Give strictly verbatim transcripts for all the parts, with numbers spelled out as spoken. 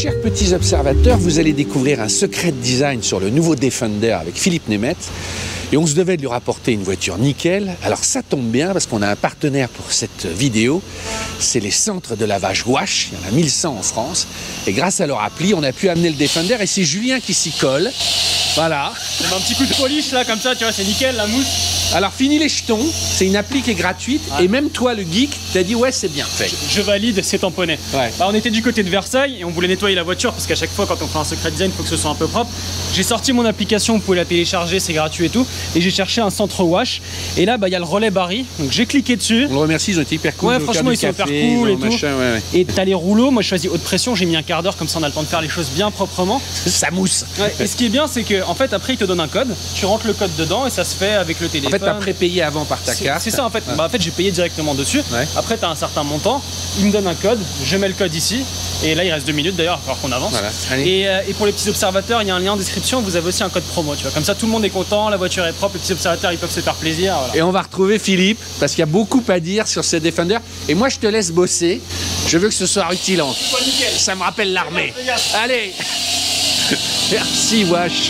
chers petits observateurs, vous allez découvrir un secret de design sur le nouveau Defender avec Philippe Nemeth. Et on se devait de lui rapporter une voiture nickel. Alors ça tombe bien parce qu'on a un partenaire pour cette vidéo. C'est les centres de lavage Wash. Il y en a mille cent en France. Et grâce à leur appli, on a pu amener le Defender. Et c'est Julien qui s'y colle. Voilà. On a un petit coup de polish là, comme ça, tu vois, c'est nickel, la mousse. Alors fini les jetons. C'est une appli qui est gratuite. Ouais. Et même toi, le geek, t'as dit ouais, c'est bien fait. Je, je valide, c'est tamponné. Ouais. Bah, on était du côté de Versailles et on voulait nettoyer la voiture parce qu'à chaque fois, quand on fait un secret design, il faut que ce soit un peu propre. J'ai sorti mon application, vous pouvez la télécharger, c'est gratuit et tout. Et j'ai cherché un centre wash. Et là, bah, il y a le relais Barry. Donc j'ai cliqué dessus. On le remercie, ils ont été hyper cool. Ouais, franchement, ils sont hyper cool et tout. Machin, ouais, ouais. Et t'as les rouleaux. Moi, je choisis haute pression. J'ai mis un quart d'heure, comme ça, on a le temps de faire les choses bien proprement. Ça mousse. Ouais, et ce qui est bien, c'est que en fait, après, il te donne un code. Tu rentres le code dedans et ça se fait avec le téléphone. En fait, t'as prépayé avant par ta carte. C'est ça, en fait. Ouais. Bah, en fait, j'ai payé directement dessus. Ouais. Après, t'as un certain montant. Il me donne un code. Je mets le code ici. Et là, il reste deux minutes d'ailleurs, il va falloir qu'on avance. Voilà. Et, euh, et pour les petits observateurs, il y a un lien en description. Vous avez aussi un code promo. Tu vois. Comme ça, tout le monde est content. La voiture est propre. Les petits observateurs, ils peuvent se faire plaisir. Voilà. Et on va retrouver Philippe parce qu'il y a beaucoup à dire sur ce Defender. Et moi, je te laisse bosser. Je veux que ce soit rutilant. Ça me rappelle l'armée. Allez. Merci, Wash.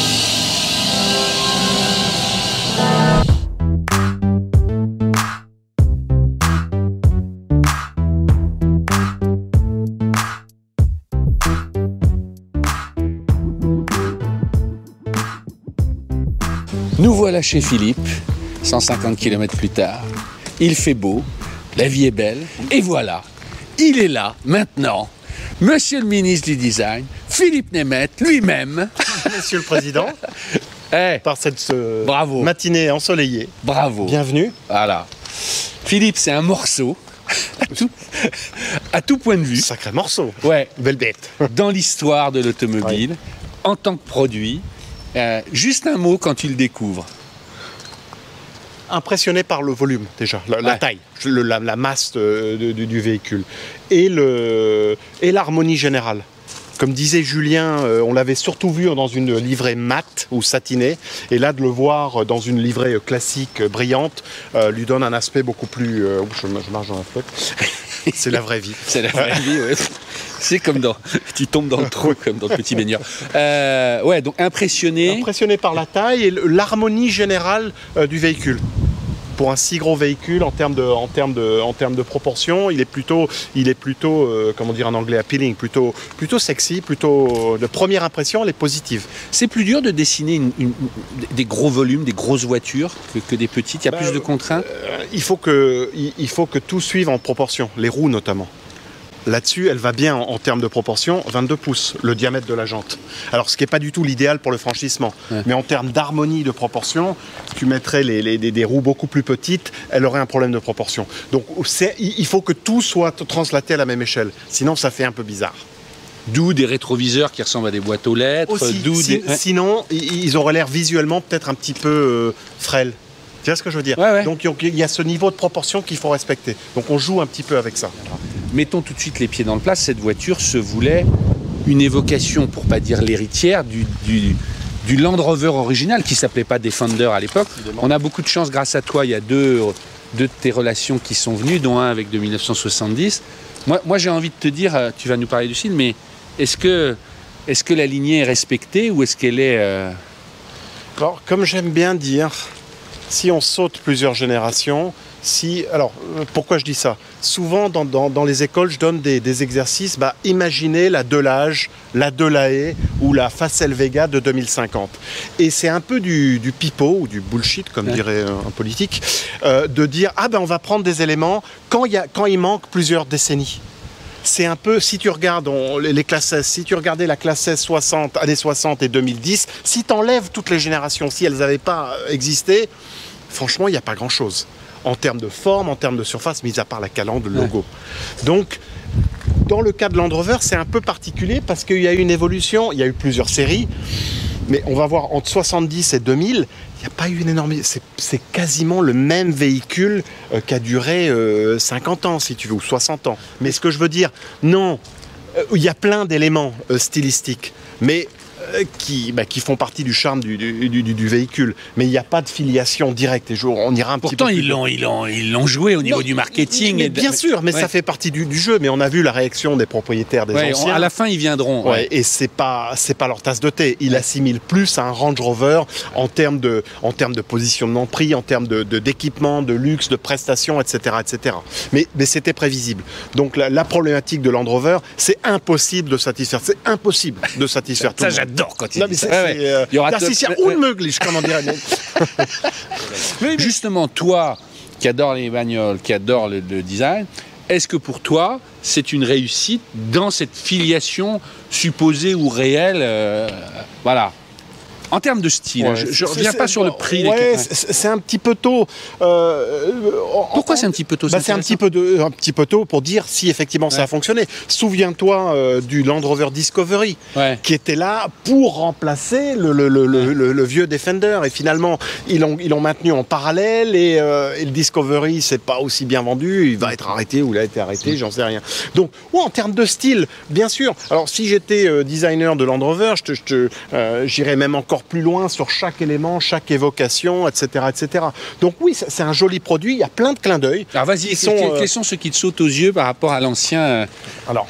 Nous voilà chez Philippe, cent cinquante kilomètres plus tard. Il fait beau, la vie est belle, et voilà, il est là, maintenant, monsieur le ministre du Design, Philippe Nemeth, lui-même. Monsieur le Président, hey, par cette euh, bravo. matinée ensoleillée. Bravo. Bienvenue. Voilà. Philippe, c'est un morceau, à tout, à tout point de vue. Sacré morceau. Ouais. Belle bête. Dans l'histoire de l'automobile, ouais. En tant que produit. Euh, juste un mot quand tu le découvres. Impressionné par le volume déjà, la, ouais. la taille, le, la, la masse de, de, du véhicule et le et l'harmonie générale. Comme disait Julien, euh, on l'avait surtout vu dans une livrée mate ou satinée, et là de le voir dans une livrée classique brillante euh, lui donne un aspect beaucoup plus. Euh, je, je marche dans la flotte. C'est la vraie vie. C'est la vraie vie, ouais. C'est comme dans. Tu tombes dans le trou, comme dans le petit baigneur. Euh, ouais, donc impressionné. Impressionné par la taille et l'harmonie générale euh, du véhicule. Pour un si gros véhicule, en termes de, en termes de, en termes de proportion, il est plutôt, il est plutôt euh, comment dire en anglais, appealing, plutôt, plutôt sexy, plutôt. De première impression, elle est positive. C'est plus dur de dessiner une, une, des gros volumes, des grosses voitures que, que des petites. Il y a bah, plus de contraintes. Euh, il faut que, il, il faut que tout suive en proportion, les roues notamment. Là-dessus, elle va bien en, en termes de proportion, vingt-deux pouces, le diamètre de la jante. Alors, ce qui n'est pas du tout l'idéal pour le franchissement. Ouais. Mais en termes d'harmonie de proportion, tu mettrais les, les, les, des roues beaucoup plus petites, elle aurait un problème de proportion. Donc, il faut que tout soit translaté à la même échelle. Sinon, ça fait un peu bizarre. D'où des rétroviseurs qui ressemblent à des boîtes aux lettres. Aussi, si, des... Sinon, ils auraient l'air visuellement peut-être un petit peu euh, frêles. Tu vois ce que je veux dire? Ouais, ouais. Donc, il y a ce niveau de proportion qu'il faut respecter. Donc, on joue un petit peu avec ça. Mettons tout de suite les pieds dans le plat, cette voiture se voulait une évocation, pour pas dire l'héritière, du, du, du Land Rover original, qui s'appelait pas Defender à l'époque. On a beaucoup de chance, grâce à toi, il y a deux, deux de tes relations qui sont venues, dont un avec de mille neuf cent soixante-dix. Moi, moi j'ai envie de te dire, tu vas nous parler du style, mais est-ce que, est-ce que la lignée est respectée ou est-ce qu'elle est... Euh... Alors, comme j'aime bien dire, si on saute plusieurs générations... Si, alors, pourquoi je dis ça? Souvent, dans, dans, dans les écoles, je donne des, des exercices. Bah, imaginez la Delage, la Delahaye ou la Facel Vega de deux mille cinquante. Et c'est un peu du, du pipeau ou du bullshit, comme ouais. dirait un politique, euh, de dire ah ben on va prendre des éléments quand, y a, quand il manque plusieurs décennies. C'est un peu, si tu regardes on, les classes S, si tu regardais la classe S soixante, années soixante et deux mille dix, si tu enlèves toutes les générations, si elles n'avaient pas existé, franchement, il n'y a pas grand-chose. En termes de forme, en termes de surface, mis à part la calandre, le logo. Ouais. Donc, dans le cas de Land Rover, c'est un peu particulier parce qu'il y a eu une évolution, il y a eu plusieurs séries, mais on va voir entre soixante-dix et deux mille, il n'y a pas eu une énorme... C'est quasiment le même véhicule euh, qui a duré euh, cinquante ans, si tu veux, ou soixante ans. Mais ce que je veux dire, non, il euh, y a plein d'éléments euh, stylistiques, mais qui, bah, qui font partie du charme du, du, du, du véhicule. Mais il n'y a pas de filiation directe. Et je, on ira un Pourtant, petit peu ils l'ont, ils l'ont, ils l'ont joué au niveau non, du marketing. Mais et de... Bien sûr, mais ouais. ça fait partie du, du jeu. Mais on a vu la réaction des propriétaires des ouais, anciens. On, à la fin, ils viendront. Ouais, ouais. Et c'est pas, c'est pas leur tasse de thé. Ils ouais. assimilent plus à un Range Rover en termes de, en termes de positionnement de prix, en termes de, de, d'équipement, de luxe, de prestations, et cetera, et cetera. Mais, mais c'était prévisible. Donc la, la problématique de Land Rover, c'est impossible de satisfaire. C'est impossible de satisfaire ça, tout le monde. Ça, j'adore quand il non, dit ça. Ouais, ouais. Euh, Il y aura tout... unmöglich, comment dirait mais justement, toi, qui adore les bagnoles, qui adore le, le design, est-ce que pour toi, c'est une réussite dans cette filiation supposée ou réelle euh, voilà. En termes de style, ouais, je ne reviens pas sur le prix. Ouais, c'est un petit peu tôt. Euh, Pourquoi c'est un petit peu tôt? bah, C'est un petit peu, de, un petit peu tôt pour dire si effectivement ouais. ça a fonctionné. Souviens-toi euh, du Land Rover Discovery, ouais. qui était là pour remplacer le, le, le, ouais. le, le vieux Defender. Et finalement, ils l'ont ils l'ont maintenu en parallèle. Et, euh, et le Discovery, c'est pas aussi bien vendu. Il va être arrêté ou il a été arrêté, j'en sais rien. Donc, ouais, en termes de style, bien sûr. Alors, si j'étais euh, designer de Land Rover, je te, je te, euh, j'irais même encore plus loin sur chaque élément, chaque évocation, et cetera, et cetera. Donc oui, c'est un joli produit, il y a plein de clins d'œil. Alors vas-y, quels euh... sont ceux qui te sautent aux yeux par rapport à l'ancien? Alors,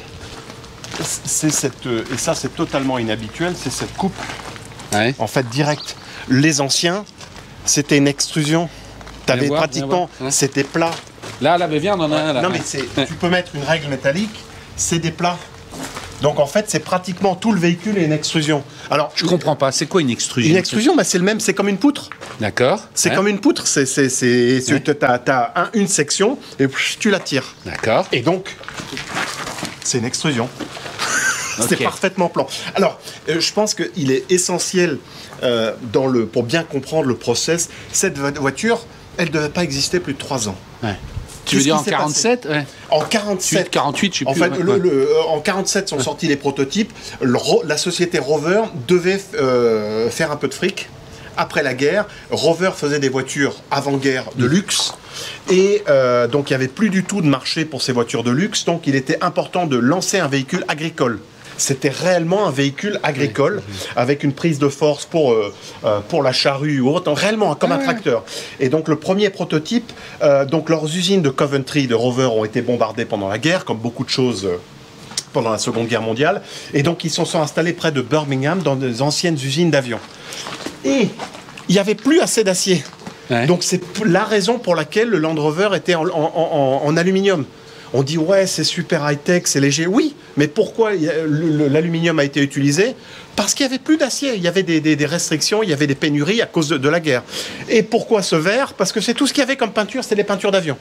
c'est cette, et ça c'est totalement inhabituel, c'est cette coupe, ouais. en fait, directe. Les anciens, c'était une extrusion. Tu avais pratiquement, hein. c'était plat. Là, là, mais viens, on en a un là. Non, mais ouais. tu peux mettre une règle métallique, c'est des plats. Donc en fait, c'est pratiquement tout le véhicule est une extrusion. Alors, je comprends pas. C'est quoi une extrusion? Une extrusion, bah, c'est le même. C'est comme une poutre. D'accord. C'est ouais. comme une poutre. C'est, c'est, c'est, ouais. t'as, t'as un, une section et tu la tires. D'accord. Et donc, c'est une extrusion. C'est okay. parfaitement plan. Alors, euh, je pense qu'il est essentiel euh, dans le, pour bien comprendre le process. Cette voiture, elle ne devait pas exister plus de trois ans. Ouais. Tu veux dire en quarante-sept? Ouais. En quarante-sept. quarante-huit, je sais en plus. Fait, ouais. le, le, en quarante-sept sont ouais. sortis les prototypes. Le, la société Rover devait euh, faire un peu de fric. Après la guerre, Rover faisait des voitures avant-guerre de luxe. Et euh, donc, il n'y avait plus du tout de marché pour ces voitures de luxe. Donc, il était important de lancer un véhicule agricole. C'était réellement un véhicule agricole oui, oui. avec une prise de force pour, euh, pour la charrue ou autre, réellement comme ah, un tracteur. Et donc le premier prototype, euh, donc leurs usines de Coventry de Rover ont été bombardées pendant la guerre, comme beaucoup de choses euh, pendant la Seconde Guerre mondiale. Et donc ils se sont installés près de Birmingham dans des anciennes usines d'avions. Et il n'y avait plus assez d'acier. Ouais. Donc c'est la raison pour laquelle le Land Rover était en, en, en, en aluminium. On dit ouais c'est super high-tech, c'est léger. Oui, mais pourquoi l'aluminium a été utilisé? Parce qu'il n'y avait plus d'acier, il y avait des, des, des restrictions, il y avait des pénuries à cause de, de la guerre. Et pourquoi ce verre? Parce que c'est tout ce qu'il y avait comme peinture, c'était les peintures d'avion.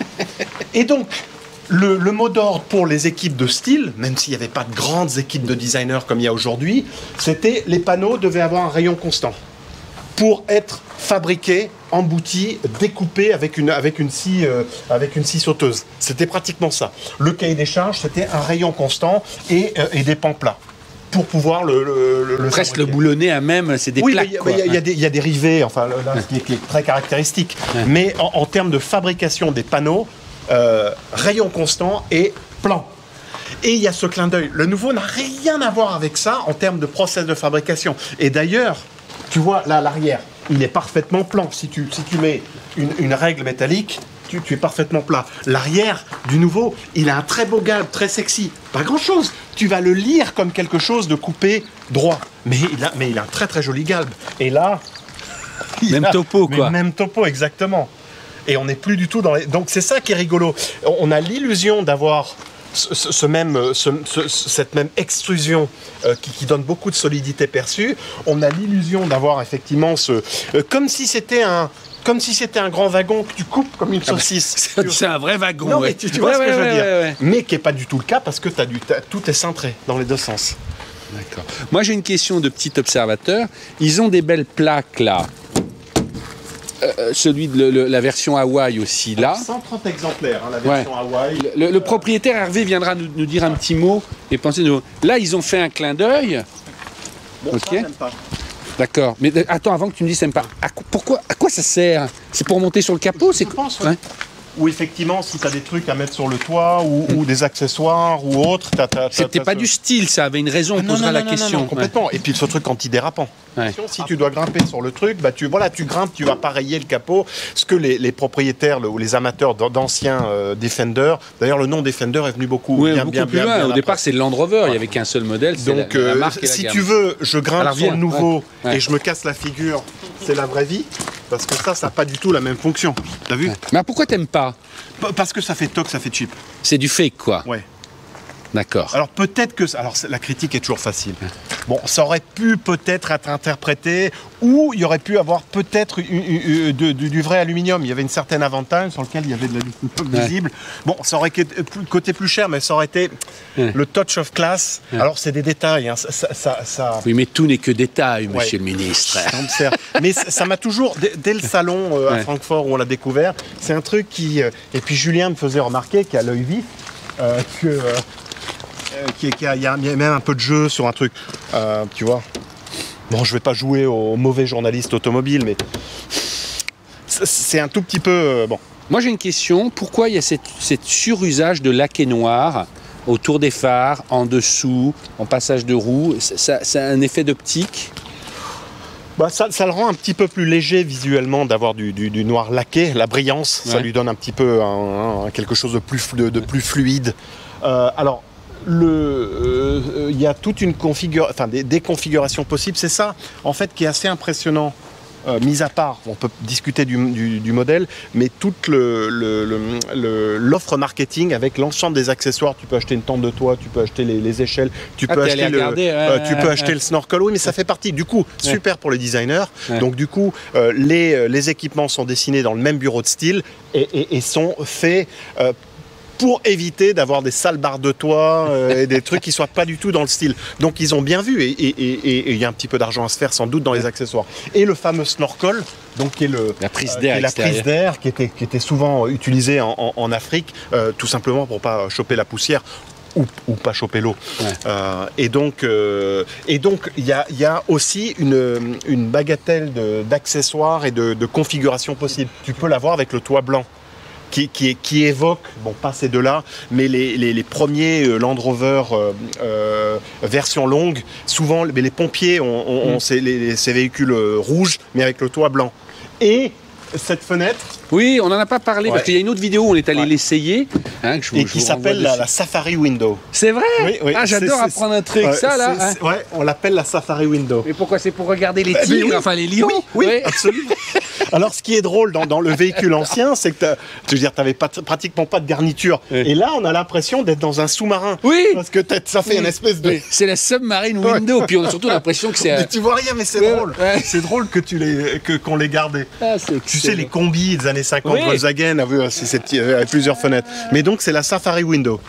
Et donc, le, le mot d'ordre pour les équipes de style, même s'il n'y avait pas de grandes équipes de designers comme il y a aujourd'hui, c'était les panneaux devaient avoir un rayon constant pour être fabriqués, emboutis, découpés avec une, avec une scie, euh, avec une scie sauteuse. C'était pratiquement ça. Le cahier des charges, c'était un rayon constant et, euh, et des pans plats pour pouvoir le, le, le presque fabriquer. Le boulonner à même, c'est des oui, plaques. Oui, il y, y, y a des rivets, enfin, là, ouais. qui, est, qui est très caractéristique. Ouais. Mais en, en termes de fabrication des panneaux, euh, rayon constant et plan. Et il y a ce clin d'œil. Le nouveau n'a rien à voir avec ça en termes de process de fabrication. Et d'ailleurs, tu vois, là, à l'arrière, il est parfaitement plan. Si tu, si tu mets une, une règle métallique, tu, tu es parfaitement plat. L'arrière du nouveau, il a un très beau galbe, très sexy. Pas grand-chose. Tu vas le lire comme quelque chose de coupé droit. Mais il a, mais il a un très très joli galbe. Et là... Même a, topo, quoi. Même topo, exactement. Et on n'est plus du tout dans les... Donc c'est ça qui est rigolo. On a l'illusion d'avoir... Ce, ce même, ce, ce, cette même extrusion euh, qui, qui donne beaucoup de solidité perçue, on a l'illusion d'avoir effectivement ce... Euh, comme si c'était un... Comme si c'était un grand wagon que tu coupes comme une saucisse. Ah bah, c'est un vrai wagon. Non, ouais. mais tu, tu vois ouais, ce que ouais, je veux ouais, dire. Ouais, ouais. Mais qui n'est pas du tout le cas parce que t'as du, t'as, tout est cintré dans les deux sens. D'accord. Moi, j'ai une question de petit observateur. Ils ont des belles plaques là. Euh, celui de le, le, la version Hawaï aussi là. cent trente exemplaires, hein, la version ouais. Hawaï. Le, le, le propriétaire Hervé viendra nous, nous dire un petit mot et penser. Nous... Là, ils ont fait un clin d'œil. Bon, ok. Ça, j'aime pas. D'accord. Mais attends, avant que tu me dises, ça me pas. À, pourquoi, à quoi ça sert? C'est pour monter sur le capot? Je, je pense, ouais. Ouais. où effectivement, si tu as des trucs à mettre sur le toit ou, ou des accessoires ou autres, c'était pas ce... du style, ça avait une raison, on ah, posera non, non, la non, question. Non, non, complètement. Ouais. Et puis ce truc antidérapant. Ouais. Si tu dois grimper sur le truc, bah tu, voilà, tu grimpes, tu vas pas rayer le capot. Ce que les, les propriétaires le, ou les amateurs d'anciens euh, Defender, d'ailleurs le nom Defender est venu beaucoup, oui, bien, beaucoup bien, plus bien, loin. bien Au après. départ, c'est le Land Rover, ouais. Il n'y avait qu'un seul modèle. Donc, la, euh, la marque et si la tu veux, je grimpe Alors, sur le nouveau ouais. Ouais. et je me casse la figure, c'est la vraie vie. Parce que ça, ça n'a pas du tout la même fonction. T'as vu? Ouais. Mais pourquoi t'aimes pas? Parce que ça fait toc, ça fait cheap. C'est du fake, quoi. Ouais. D'accord. Alors peut-être que... Alors la critique est toujours facile. Bon, ça aurait pu peut-être être interprété, ou il y aurait pu avoir peut-être du, du, du vrai aluminium. Il y avait une certaine avantage sur lequel il y avait de la visible. Ouais. Bon, ça aurait coûté plus cher, mais ça aurait été ouais. le touch of class. Ouais. Alors c'est des détails. Hein. Ça, ça, ça... Oui, mais tout n'est que détail, monsieur ouais. le ministre. Mais ça m'a toujours, dès, dès le salon euh, à ouais. Francfort où on l'a découvert, c'est un truc qui... Euh, et puis Julien me faisait remarquer qu'à l'œil vif, euh, que... Euh, Qui, qui a, il y a même un peu de jeu sur un truc, euh, tu vois. Bon, je vais pas jouer au mauvais journaliste automobile, mais c'est un tout petit peu euh, bon. Moi, j'ai une question. Pourquoi il y a cette, cette surusage de laqué noir autour des phares, en dessous, en passage de roue? Ça, ça a un effet d'optique? Bah, ça, ça le rend un petit peu plus léger visuellement d'avoir du, du, du noir laqué. La brillance, ouais. ça lui donne un petit peu un, un, quelque chose de plus, de, de plus fluide. Euh, alors. Il euh, y a toute une configuration, enfin des, des configurations possibles, c'est ça en fait qui est assez impressionnant, euh, mis à part, on peut discuter du, du, du modèle, mais toute le, le, le, l'offre marketing avec l'ensemble des accessoires. Tu peux acheter une tente de toit, tu peux acheter les, les échelles, tu ah, peux acheter, le, regarder, ouais, euh, tu ouais, peux ouais, acheter ouais. le snorkel, oui mais ça fait partie, du coup, ouais. super pour les designers, ouais. donc du coup euh, les, les équipements sont dessinés dans le même bureau de style et, et, et sont faits euh, pour éviter d'avoir des sales barres de toit euh, et des trucs qui ne soient pas du tout dans le style. Donc ils ont bien vu, et il y a un petit peu d'argent à se faire sans doute dans les accessoires. Et le fameux snorkel, donc qui est, le, la prise d'air, euh, la prise d'air qui, était, qui était souvent utilisée en, en, en Afrique, euh, tout simplement pour ne pas choper la poussière. Ou, ou pas choper l'eau. Ouais. Euh, et donc, euh, et donc, il y a, y a aussi une, une bagatelle d'accessoires et de, de configurations possibles. Tu peux l'avoir avec le toit blanc. Qui, qui, qui évoque, bon pas ces deux-là, mais les, les, les premiers Land Rover euh, euh, version longue, souvent mais les pompiers ont, ont, ont mm. ces, les, ces véhicules rouges, mais avec le toit blanc. Et cette fenêtre... Oui, on n'en a pas parlé, ouais. parce qu'il y a une autre vidéo où on est allé ouais. l'essayer. Hein, et qui s'appelle la, la Safari Window. C'est vrai? Oui, oui. Ah, j'adore apprendre un truc, ouais, ça, là. Hein. Ouais, on l'appelle la Safari Window. Mais pourquoi? C'est pour regarder les tigres, oui. enfin les lions? Oui, oui, oui. absolument. Alors, ce qui est drôle dans, dans le véhicule ancien, c'est que tu veux dire, t'avais pas, pratiquement pas de garniture. Oui. Et là, on a l'impression d'être dans un sous-marin. Oui. Parce que ça fait oui. une espèce de... Oui. C'est la submarine window. Puis on a surtout l'impression que c'est... Mais tu vois rien, mais c'est ouais. drôle. Ouais. C'est drôle que tu les, que, qu'on les gardait. Ah, tu sais, les combis des années cinquante, oui. Volkswagen avait avec plusieurs fenêtres. Mais donc, c'est la Safari Window.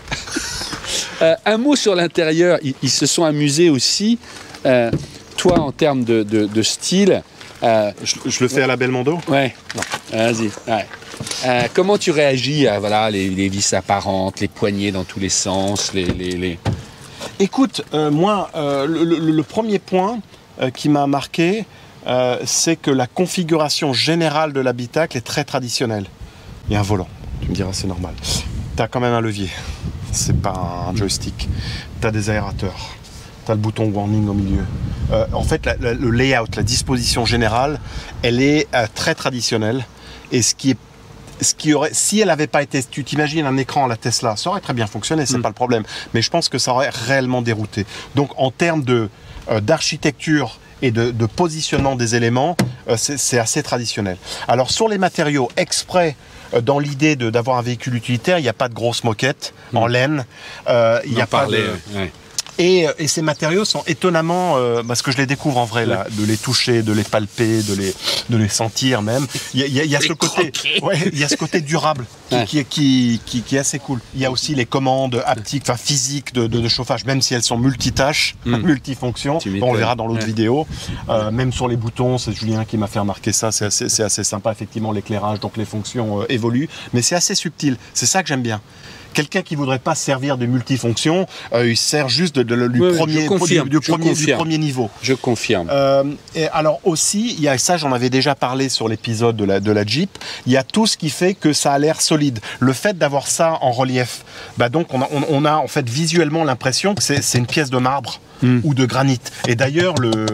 euh, un mot sur l'intérieur. Ils, ils se sont amusés aussi. Euh, toi, en termes de, de, de style... Euh, je, je le fais à la Belmondo. Ouais. Vas-y. Ouais. Euh, comment tu réagis à voilà, les, les vis apparentes, les poignées dans tous les sens, les... les, les... Écoute, euh, moi, euh, le, le, le premier point euh, qui m'a marqué, euh, c'est que la configuration générale de l'habitacle est très traditionnelle. Il y a un volant. Tu me diras, c'est normal. Tu as quand même un levier. C'est pas un joystick. Tu as des aérateurs. Tu as le bouton warning au milieu. Euh, en fait, la, la, le layout, la disposition générale, elle est euh, très traditionnelle. Et ce qui est, ce qui aurait, si elle n'avait pas été, tu t'imagines un écran à la Tesla, ça aurait très bien fonctionné, c'est mm. pas le problème. Mais je pense que ça aurait réellement dérouté. Donc, en termes de euh, d'architecture et de, de positionnement des éléments, euh, c'est assez traditionnel. Alors, sur les matériaux, exprès, euh, dans l'idée d'avoir un véhicule utilitaire, il n'y a pas de grosse moquette mm. en laine. Euh, il n'y a pas de... Ouais. Et, et ces matériaux sont étonnamment, euh, parce que je les découvre en vrai, là, de les toucher, de les palper, de les, de les sentir même. Il y a, il y a, il y a ce côté, ouais, il y a ce côté durable qui, ouais. qui, qui, qui, qui est assez cool. Il y a aussi les commandes haptiques, enfin physiques de, de, de chauffage, même si elles sont multitâches, mm. multifonctions. Bon, on le verra dans l'autre ouais. vidéo. Euh, même sur les boutons, c'est Julien qui m'a fait remarquer ça. C'est assez, c'est assez sympa, effectivement, l'éclairage, donc les fonctions euh, évoluent. Mais c'est assez subtil. C'est ça que j'aime bien. quelqu'un qui voudrait pas servir de multifonction, euh, il sert juste de, de, de, du, oui, premier, confirme, du, du, premier, du premier niveau. Je confirme. Euh, et alors aussi, il y a ça, j'en avais déjà parlé sur l'épisode de la, de la Jeep, il y a tout ce qui fait que ça a l'air solide. Le fait d'avoir ça en relief, bah donc on a, on, on a en fait visuellement l'impression que c'est une pièce de marbre. Mmh. Ou de granit. Et d'ailleurs,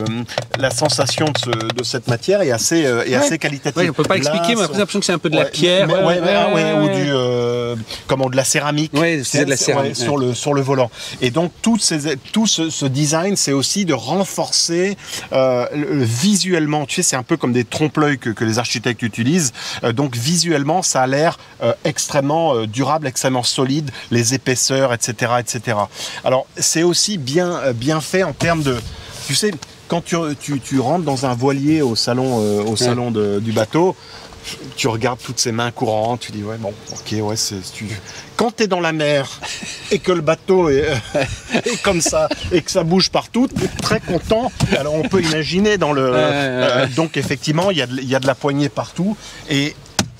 la sensation de, ce, de cette matière est assez, euh, est ouais. assez qualitative. Ouais, on ne peut pas expliquer, mais on a l'impression que c'est un peu de ouais, la pierre. Mais, ouais, ouais, ouais, ouais, ouais, ou du, euh, comment, de la céramique. Oui, c'est de la céramique. Sur, le, sur le volant. Et donc, tout, ces, tout ce, ce design, c'est aussi de renforcer euh, le, visuellement. Tu sais, c'est un peu comme des trompe-l'œil que, que les architectes utilisent. Euh, donc, visuellement, ça a l'air euh, extrêmement euh, durable, extrêmement solide, les épaisseurs, et cetera, et cetera. Alors, c'est aussi bien, bien fait en termes de, tu sais, quand tu, tu, tu rentres dans un voilier au salon, euh, au salon de, du bateau, tu regardes toutes ces mains courantes, tu dis ouais bon ok ouais c'est tu... quand tu es dans la mer et que le bateau est, est comme ça et que ça bouge partout, tu es très content. Alors on peut imaginer dans le euh, donc effectivement il y a de, il y a de la poignée partout et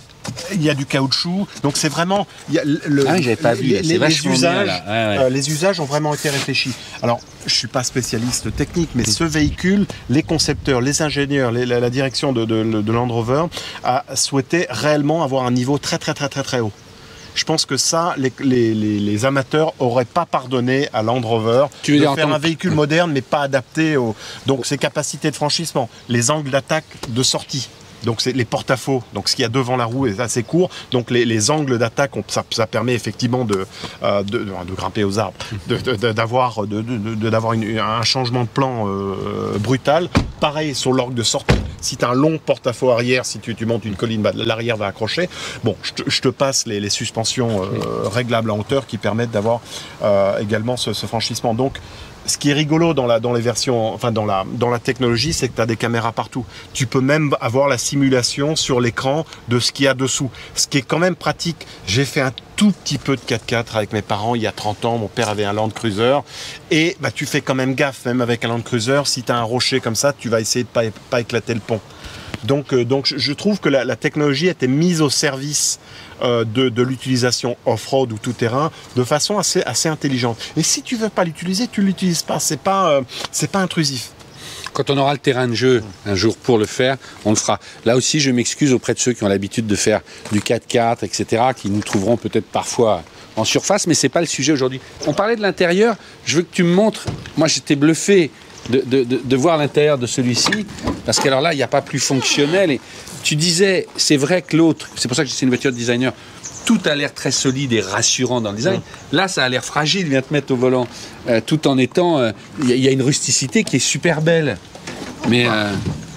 il y a du caoutchouc, donc c'est vraiment il y a le, ah, j'avais pas vu, les, les, les usages, ouais, ouais. Euh, les usages ont vraiment été réfléchis. Alors, je suis pas spécialiste technique, mais mmh. ce véhicule, les concepteurs, les ingénieurs, les, la, la direction de, de, de Land Rover a souhaité réellement avoir un niveau très très très très très haut. Je pense que ça, les, les, les, les amateurs n'auraient pas pardonné à Land Rover tu veux de dire faire en un véhicule moderne, mais pas adapté au... Donc, ses capacités de franchissement, les angles d'attaque de sortie. Donc c'est les porte-à-faux, donc ce qu'il y a devant la roue est assez court, donc les, les angles d'attaque, ça, ça permet effectivement de, euh, de, de grimper aux arbres, d'avoir de, de, de, de, un changement de plan euh, brutal. Pareil sur l'orgue de sortie, si tu as un long porte-à-faux arrière, si tu, tu montes une colline, bah, l'arrière va accrocher. Bon, je te, je te passe les, les suspensions euh, réglables à hauteur qui permettent d'avoir euh, également ce, ce franchissement. Donc, ce qui est rigolo dans la, dans les versions, enfin dans la, dans la technologie, c'est que tu as des caméras partout. Tu peux même avoir la simulation sur l'écran de ce qu'il y a dessous. Ce qui est quand même pratique. J'ai fait un tout petit peu de quatre-quatre avec mes parents il y a trente ans. Mon père avait un Land Cruiser. Et bah, tu fais quand même gaffe, même avec un Land Cruiser, si tu as un rocher comme ça, tu vas essayer de ne pas, pas éclater le pont. Donc, euh, donc je trouve que la, la technologie a été mise au service euh, de, de l'utilisation off-road ou tout-terrain de façon assez, assez intelligente. Et si tu ne veux pas l'utiliser, tu ne l'utilises pas. Ce n'est pas, euh, c'est pas intrusif. Quand on aura le terrain de jeu un jour pour le faire, on le fera. Là aussi, je m'excuse auprès de ceux qui ont l'habitude de faire du quatre-quatre, et cetera, qui nous trouveront peut-être parfois en surface, mais ce n'est pas le sujet aujourd'hui. On parlait de l'intérieur. Je veux que tu me montres. Moi, j'étais bluffé de, de, de, de voir l'intérieur de celui-ci, parce qu'alors là, il n'y a pas plus fonctionnel. Et tu disais, c'est vrai que l'autre, c'est pour ça que c'est une voiture de designer, tout a l'air très solide et rassurant dans le design. Mmh. Là, ça a l'air fragile, viens te mettre au volant, euh, tout en étant... Il euh, y, y a une rusticité qui est super belle. Mais euh,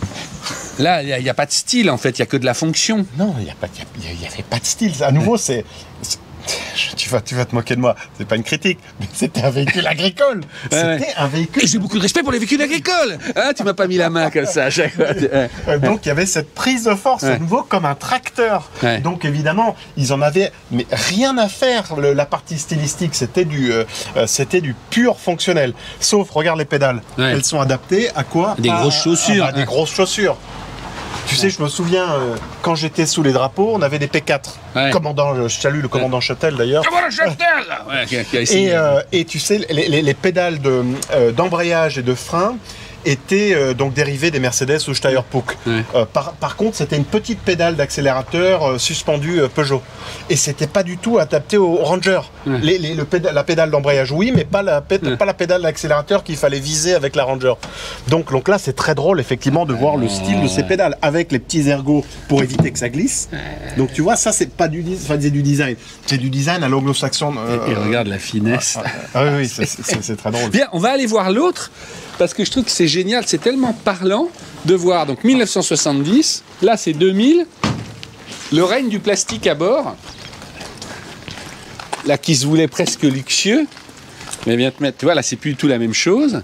là, il n'y a, a pas de style, en fait, il n'y a que de la fonction. Non, il n'y avait pas de style. À nouveau, c'est... Tu vas, tu vas te moquer de moi, c'est pas une critique, mais c'était un véhicule agricole. C'était ouais, ouais. un véhicule. J'ai beaucoup de respect pour les véhicules agricoles. Hein, tu m'as pas mis la main comme ça à chaque fois. Donc il y avait cette prise de force ouais. au nouveau comme un tracteur. Ouais. Donc évidemment, ils en avaient mais rien à faire. Le, la partie stylistique, c'était du, euh, c'était du pur fonctionnel. Sauf, regarde les pédales. Ouais. Elles sont adaptées à quoi? Des à, grosses chaussures. À, à, à des grosses chaussures. Tu sais, je me souviens, euh, quand j'étais sous les drapeaux, on avait des P quatre. Ouais. Commandant, je salue le commandant ouais. Châtel d'ailleurs. Commandant Châtel ouais, qui a, qui a et, euh, et tu sais, les, les, les pédales de, euh, d'embrayage et de frein étaient euh, donc dérivées des Mercedes ou Steyr-Puch. Ouais. Euh, par, par contre, c'était une petite pédale d'accélérateur euh, suspendue euh, Peugeot. Et c'était pas du tout adapté au Ranger. Ouais. Les, les, le pédale, la pédale d'embrayage, oui, mais pas la, pédale, ouais. pas la pédale d'accélérateur qu'il fallait viser avec la Ranger. Donc, donc là, c'est très drôle, effectivement, de voir le style de ces pédales avec les petits ergots pour éviter que ça glisse. Donc, tu vois, ça, c'est pas du, enfin, c'est du design. C'est du design à l'anglo-saxon. Euh, et, et regarde la finesse. Ah, ah, ah oui, c'est très drôle. Bien, on va aller voir l'autre. Parce que je trouve que c'est génial, c'est tellement parlant de voir, donc mille neuf cent soixante-dix, là c'est deux mille, le règne du plastique à bord, là qui se voulait presque luxueux, mais viens te mettre, tu vois, là c'est plus du tout la même chose.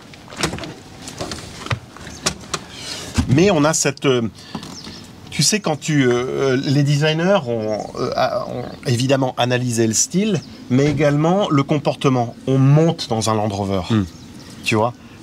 Mais on a cette... Euh, tu sais, quand tu... Euh, les designers ont, euh, ont évidemment analysé le style, mais également le comportement. On monte dans un Land Rover, mm. tu vois.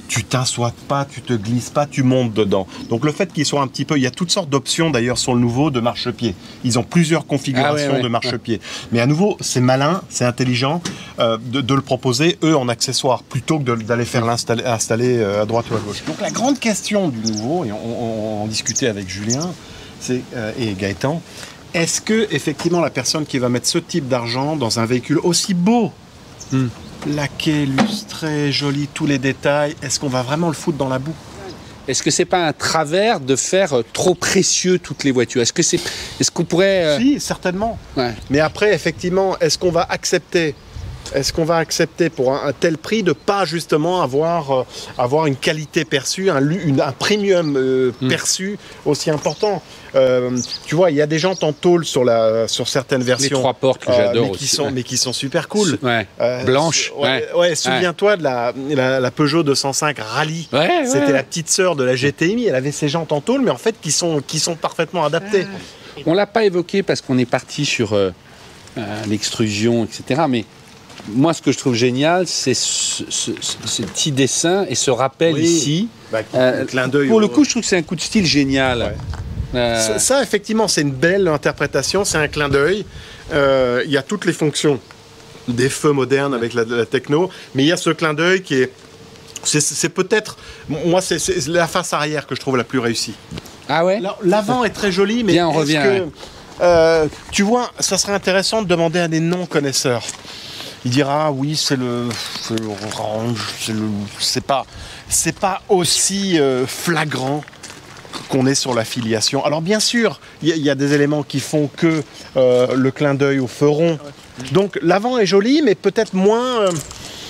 tu t'assois pas, tu te glisses pas, tu montes dedans. Donc le fait qu'ils soient un petit peu... Il y a toutes sortes d'options d'ailleurs sur le nouveau de marchepied. Ils ont plusieurs configurations ah ouais, ouais, de marchepied. Ouais. Mais à nouveau, c'est malin, c'est intelligent euh, de, de le proposer, eux, en accessoire, plutôt que d'aller faire l'installer installer euh, à droite ou à gauche. Donc la grande question du nouveau, et on, on, on discutait avec Julien euh, et Gaëtan, est-ce que effectivement la personne qui va mettre ce type d'argent dans un véhicule aussi beau, hmm. laqué, lustré, joli, tous les détails, est-ce qu'on va vraiment le foutre dans la boue? Est-ce que c'est pas un travers de faire trop précieux toutes les voitures? Est-ce que c'est, est-ce qu'on pourrait euh... Si, certainement. Ouais. Mais après, effectivement, est-ce qu'on va accepter Est-ce qu'on va accepter pour un, un tel prix de pas justement avoir, euh, avoir une qualité perçue, un, une, un premium euh, mm. perçu aussi important? euh, Tu vois, il y a des jantes en tôle sur, la, sur certaines versions. Les trois portes que euh, j'adore mais qui aussi. sont, Ouais. Mais qui sont super cool. Ouais. Euh, Blanche. Ouais, ouais. ouais souviens-toi ouais. de la, la, la Peugeot deux cent cinq Rallye. Ouais, C'était ouais. la petite sœur de la G T I. Elle avait ses jantes en tôle, mais en fait qui sont, qui sont parfaitement adaptées. Ah. On l'a pas évoqué parce qu'on est parti sur euh, euh, l'extrusion, et cetera. Mais moi, ce que je trouve génial, c'est ce, ce, ce petit dessin et ce rappel oui. ici. Bah, euh, clin d'œil pour au... le coup, je trouve que c'est un coup de style génial. Ouais. Euh... Ça, ça, effectivement, c'est une belle interprétation, c'est un clin d'œil. Euh, il y a toutes les fonctions des feux modernes avec la, la techno, mais il y a ce clin d'œil qui est... C'est peut-être... Moi, c'est la face arrière que je trouve la plus réussie. Ah ouais? L'avant est très joli, mais... Bien, on revient. Que, euh, tu vois, ça serait intéressant de demander à des non-connaisseurs. Il dira ah, oui c'est le, le orange, c'est le, c'est pas, c'est pas aussi euh, flagrant qu'on est sur la filiation. Alors bien sûr, il y, y a des éléments qui font que euh, le clin d'œil au feu rond. Donc l'avant est joli, mais peut-être moins, euh,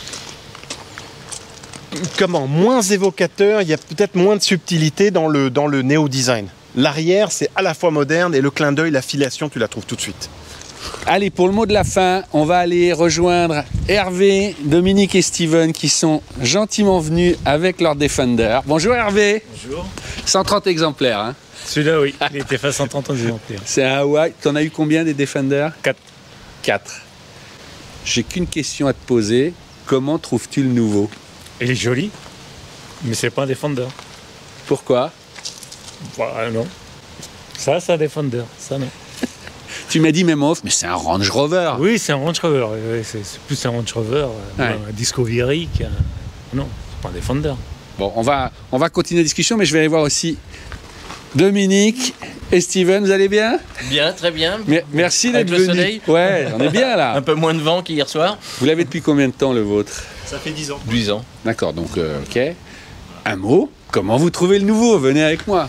comment, moins évocateur. Il y a peut-être moins de subtilité dans le dans le néo-design. L'arrière c'est à la fois moderne et le clin d'œil, la filiation, tu la trouves tout de suite. Allez, pour le mot de la fin, on va aller rejoindre Hervé, Dominique et Steven qui sont gentiment venus avec leur Defender. Bonjour Hervé. Bonjour. cent trente exemplaires. Hein. Celui-là, oui, il était fait cent trente exemplaires. C'est un Hawaii. T'en as eu combien des Defender? Quatre. Quatre. J'ai qu'une question à te poser. Comment trouves-tu le nouveau? Il est joli, mais c'est pas un Defender. Pourquoi? Bah non. Ça, c'est un Defender. Ça, non. Tu m'as dit même off, mais c'est un Range Rover. Oui, c'est un Range Rover. C'est plus un Range Rover, ouais. Un Discovery. Un... Non, c'est pas un Defender. Bon, on va, on va continuer la discussion, mais je vais aller voir aussi Dominique et Steven. Vous allez bien? Bien, très bien. Mais, merci d'être venu. Avec le soleil. Ouais, on est bien là. Un peu moins de vent qu'hier soir. Vous l'avez depuis combien de temps le vôtre? Ça fait dix ans. dix ans. D'accord, donc euh, ok. Un mot, comment vous trouvez le nouveau? Venez avec moi.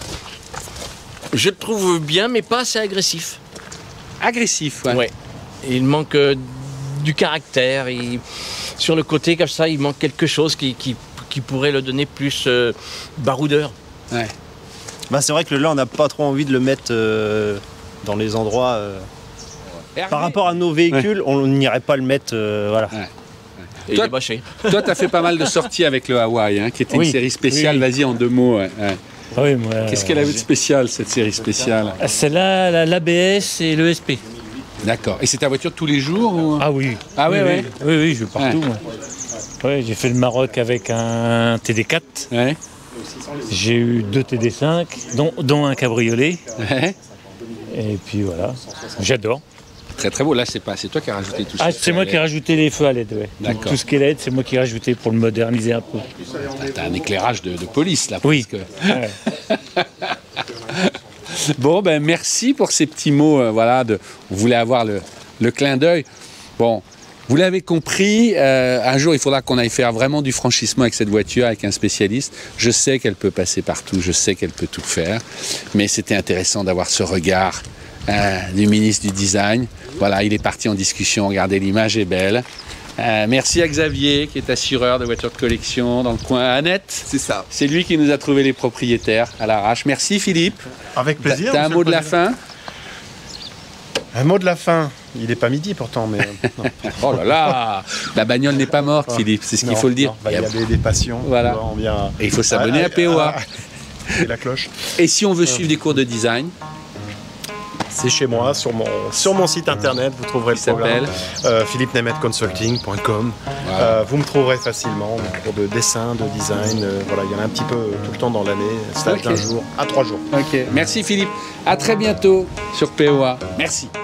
Je le trouve bien, mais pas assez agressif. Agressif, ouais. Ouais. Il manque euh, du caractère. Il... Sur le côté, comme ça, il manque quelque chose qui, qui, qui pourrait le donner plus euh, baroudeur. Ouais. Bah, c'est vrai que là, on n'a pas trop envie de le mettre euh, dans les endroits. Euh... Par rapport à nos véhicules, ouais. on n'irait pas le mettre. Euh, voilà. Ouais. Et toi, il est bâché. Toi, tu as fait pas mal de sorties avec le Hawaii, hein, qui était oui. une série spéciale. Oui. Vas-y, en deux mots. Ouais. Ouais. Oui, qu'est-ce qu'elle avait de spécial, cette série spéciale? C'est là l'A B S et l'E S P. D'accord. Et c'est ta voiture tous les jours ou... Ah oui. Ah oui, oui, ouais. oui, oui, oui, je vais partout. Ouais. Ouais, j'ai fait le Maroc avec un T D quatre. Ouais. J'ai eu deux T D cinq, dont, dont un cabriolet. Ouais. Et puis voilà, j'adore. Très très beau. Là, c'est pas, c'est toi qui as rajouté tout ça. Ah, c'est moi qui ai rajouté les feux à L E D. Ouais. D'accord. Tout ce qui est L E D, c'est moi qui ai rajouté pour le moderniser un peu. T'as un éclairage de, de police là. Oui. Que... Ouais. Bon, ben merci pour ces petits mots. Euh, voilà, de, on voulait avoir le, le clin d'œil. Bon, vous l'avez compris. Euh, un jour, il faudra qu'on aille faire vraiment du franchissement avec cette voiture, avec un spécialiste. Je sais qu'elle peut passer partout. Je sais qu'elle peut tout faire. Mais c'était intéressant d'avoir ce regard euh, du ministre du Design. Voilà, il est parti en discussion. Regardez, l'image est belle. Euh, merci à Xavier, qui est assureur de voitures de collection dans le coin. Annette, c'est ça. C'est lui qui nous a trouvé les propriétaires à l'arrache. Merci Philippe. Avec plaisir. T'as un mot de la fin? Un mot de la fin. Il n'est pas midi pourtant, mais... Oh là là. La bagnole n'est pas morte, Philippe, c'est ce qu'il faut le dire. Non, bah, il y a des, des passions. Voilà. On vient... Et il faut s'abonner à, à P O A. Et la cloche. Et si on veut suivre des cours de design? C'est chez moi, sur mon, sur mon site internet, vous trouverez Qui le programme. s'appelle euh, philippe nemeth consulting point com. Wow. Euh, vous me trouverez facilement pour de dessin, de design. Euh, voilà, il y en a un petit peu tout le temps dans l'année, stage Ok. d'un jour à trois jours. Ok, merci Philippe. À très bientôt sur P O A. Merci.